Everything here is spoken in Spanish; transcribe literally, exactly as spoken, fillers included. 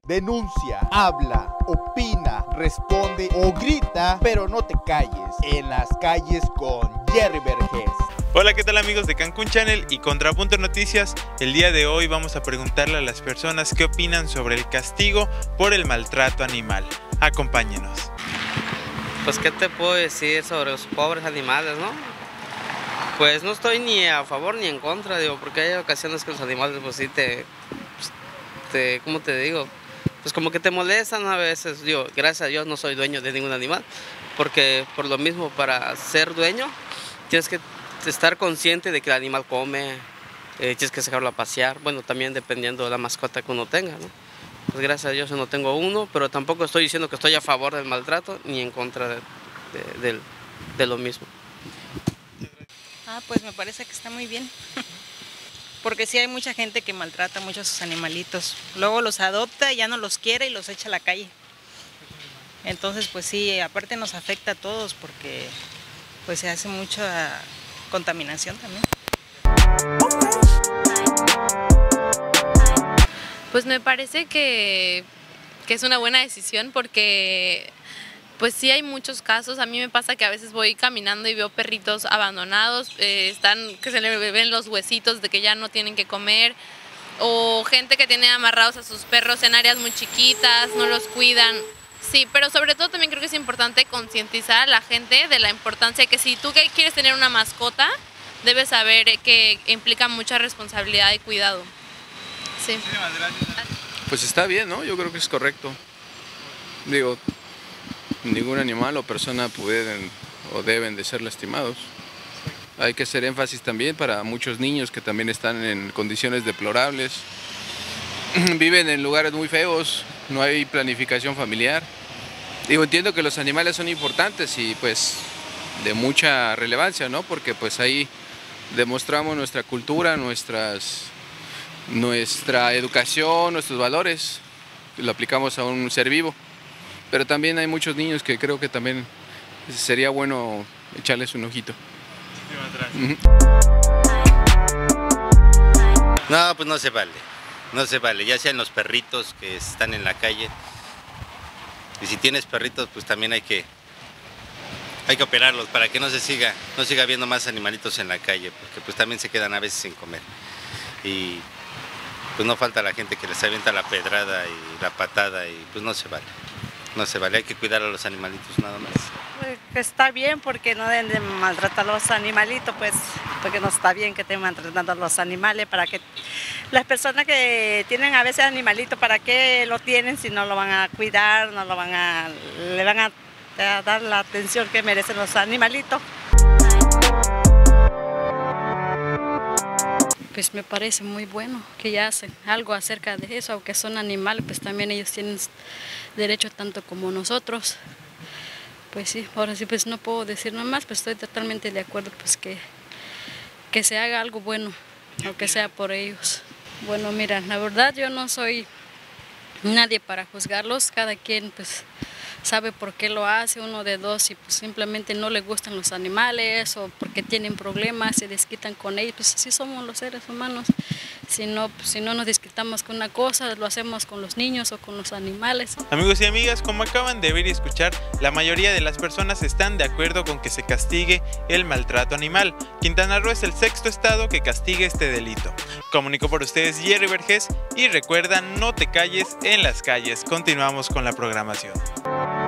Denuncia, habla, opina, responde o grita, pero no te calles. En las calles con Jerry Vergés. Hola, ¿qué tal amigos de Cancún Channel y Contrapunto Noticias? El día de hoy vamos a preguntarle a las personas qué opinan sobre el castigo por el maltrato animal. Acompáñenos. Pues qué te puedo decir sobre los pobres animales, ¿no? Pues no estoy ni a favor ni en contra, digo, porque hay ocasiones que los animales pues sí te, pues, te ¿cómo te digo? Pues como que te molestan a veces. Digo, gracias a Dios no soy dueño de ningún animal, porque por lo mismo para ser dueño tienes que estar consciente de que el animal come, eh, tienes que sacarlo a pasear, bueno, también dependiendo de la mascota que uno tenga, ¿no? Pues gracias a Dios yo no tengo uno, pero tampoco estoy diciendo que estoy a favor del maltrato ni en contra de, de, de, de lo mismo. Ah, pues me parece que está muy bien, porque sí hay mucha gente que maltrata mucho a sus animalitos, luego los adopta y ya no los quiere y los echa a la calle. Entonces pues sí, aparte nos afecta a todos porque pues se hace mucha contaminación también. Pues me parece que, que es una buena decisión porque pues sí hay muchos casos. A mí me pasa que a veces voy caminando y veo perritos abandonados, eh, están, que se les ven los huesitos de que ya no tienen que comer, o gente que tiene amarrados a sus perros en áreas muy chiquitas, no los cuidan. Sí, pero sobre todo también creo que es importante concientizar a la gente de la importancia que si tú quieres tener una mascota, debes saber que implica mucha responsabilidad y cuidado. Sí. Pues está bien, ¿no? Yo creo que es correcto. Digo, ningún animal o persona pueden o deben de ser lastimados. Hay que hacer énfasis también para muchos niños que también están en condiciones deplorables. Viven en lugares muy feos, no hay planificación familiar. Digo, entiendo que los animales son importantes y pues de mucha relevancia, ¿no? Porque pues ahí demostramos nuestra cultura, nuestras, nuestra educación, nuestros valores, lo aplicamos a un ser vivo. Pero también hay muchos niños que creo que también sería bueno echarles un ojito. No, pues no se vale, no se vale, ya sean los perritos que están en la calle. Y si tienes perritos, pues también hay que, hay que operarlos para que no se siga, no siga habiendo más animalitos en la calle, porque pues también se quedan a veces sin comer. Y pues no falta la gente que les avienta la pedrada y la patada y pues no se vale. No se vale, hay que cuidar a los animalitos nada más. Pues está bien porque no deben de maltratar a los animalitos, pues porque no está bien que estén maltratando a los animales, para que las personas que tienen a veces animalitos, ¿para qué lo tienen si no lo van a cuidar, no lo van a, le van a, a dar la atención que merecen los animalitos? Pues me parece muy bueno que ya hacen algo acerca de eso, aunque son animales, pues también ellos tienen derecho tanto como nosotros. Pues sí, ahora sí pues no puedo decir nada más, pues estoy totalmente de acuerdo pues que, que se haga algo bueno, aunque sea por ellos. Bueno, mira, la verdad yo no soy nadie para juzgarlos, cada quien pues sabe por qué lo hace, uno de dos, y pues simplemente no le gustan los animales o porque tienen problemas, se desquitan con ellos, pues así somos los seres humanos. Si no, pues, si no nos desquitamos con una cosa, lo hacemos con los niños o con los animales. Amigos y amigas, como acaban de ver y escuchar, la mayoría de las personas están de acuerdo con que se castigue el maltrato animal. Quintana Roo es el sexto estado que castiga este delito. Comunico por ustedes Jerry Vergés y recuerda, no te calles en las calles. Continuamos con la programación.